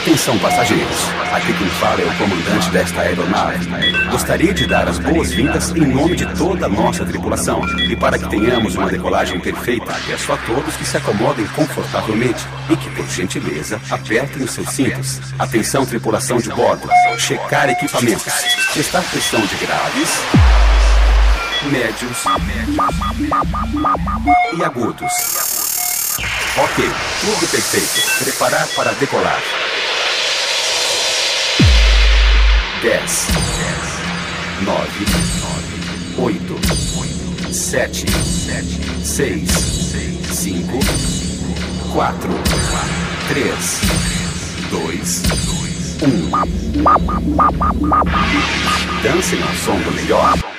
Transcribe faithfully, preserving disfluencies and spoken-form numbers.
Atenção, passageiros. Aqui quem fala é o comandante desta aeronave. Gostaria de dar as boas-vindas em nome de toda a nossa tripulação. E para que tenhamos uma decolagem perfeita, peço a todos que se acomodem confortavelmente e que, por gentileza, apertem os seus cintos. Atenção, tripulação de bordo. Checar equipamentos. Testar pressão de graves, médios e agudos. Ok, tudo perfeito. Preparar para decolar. Dez, nove, oito, sete, seis, cinco, quatro, três, dois, um. Dancem ao som do melhor.